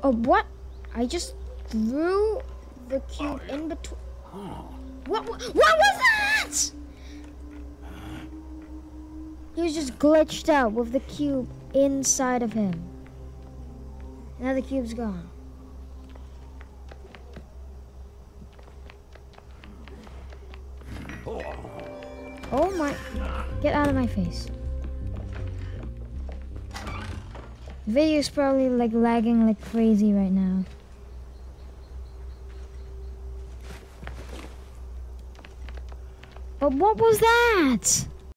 Oh, what? I just threw the cube in between. What was that? He was just glitched out with the cube inside of him. Now the cube's gone. Oh my, get out of my face. The video's probably like lagging like crazy right now. But what was that?